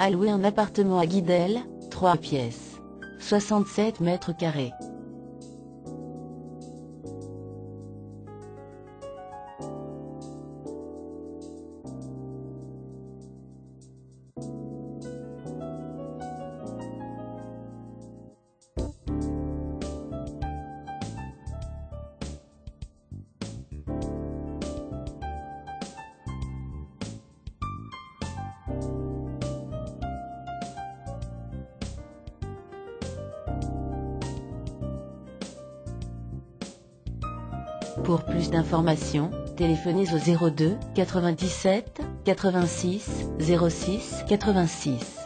A loué un appartement à Guidel, 3 pièces. 67 mètres carrés. Pour plus d'informations, téléphonez au 02 97 86 06 86.